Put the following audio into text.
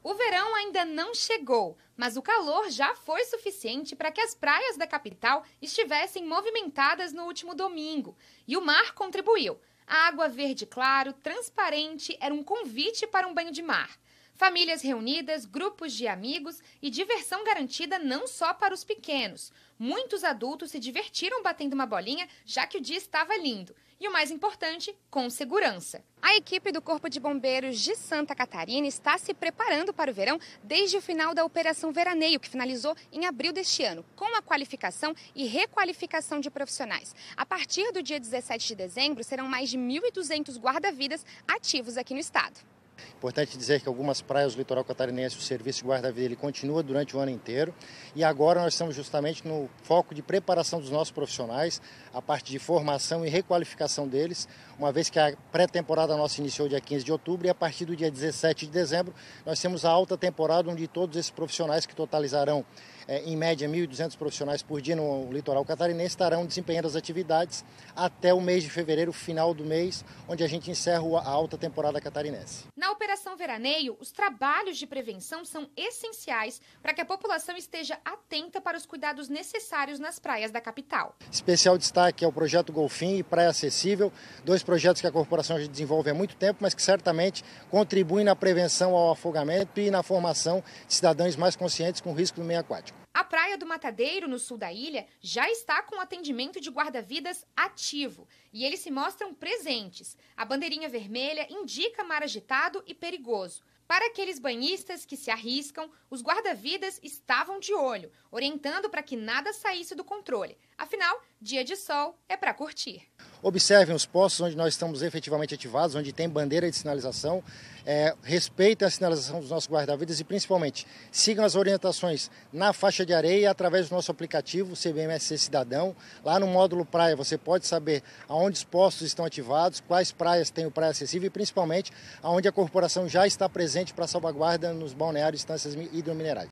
O verão ainda não chegou, mas o calor já foi suficiente para que as praias da capital estivessem movimentadas no último domingo. E o mar contribuiu. A água verde claro, transparente, era um convite para um banho de mar. Famílias reunidas, grupos de amigos e diversão garantida não só para os pequenos. Muitos adultos se divertiram batendo uma bolinha, já que o dia estava lindo. E o mais importante, com segurança. A equipe do Corpo de Bombeiros de Santa Catarina está se preparando para o verão desde o final da Operação Veraneio, que finalizou em abril deste ano, com a qualificação e requalificação de profissionais. A partir do dia 17 de dezembro, serão mais de 1.200 guarda-vidas ativos aqui no estado. Importante dizer que algumas praias do litoral catarinense, o serviço de guarda-vida ele continua durante o ano inteiro e agora nós estamos justamente no foco de preparação dos nossos profissionais, a parte de formação e requalificação deles, uma vez que a pré-temporada nossa iniciou dia 15 de outubro e a partir do dia 17 de dezembro nós temos a alta temporada onde todos esses profissionais que totalizarão em média 1.200 profissionais por dia no litoral catarinense estarão desempenhando as atividades até o mês de fevereiro, final do mês, onde a gente encerra a alta temporada catarinense. Na Operação Veraneio, os trabalhos de prevenção são essenciais para que a população esteja atenta para os cuidados necessários nas praias da capital. Especial destaque é o projeto Golfim e Praia Acessível, dois projetos que a corporação já desenvolve há muito tempo, mas que certamente contribuem na prevenção ao afogamento e na formação de cidadãos mais conscientes com o risco do meio aquático. A Praia do Matadeiro, no sul da ilha, já está com atendimento de guarda-vidas ativo e eles se mostram presentes. A bandeirinha vermelha indica mar agitado e perigoso. Para aqueles banhistas que se arriscam, os guarda-vidas estavam de olho, orientando para que nada saísse do controle. Afinal, dia de sol é para curtir. Observem os postos onde nós estamos efetivamente ativados, onde tem bandeira de sinalização, respeitem a sinalização dos nossos guarda-vidas e principalmente sigam as orientações na faixa de areia através do nosso aplicativo CBMSC Cidadão. Lá no módulo praia você pode saber aonde os postos estão ativados, quais praias têm o praia acessível e principalmente aonde a corporação já está presente para salvaguarda nos balneários e instâncias hidrominerais.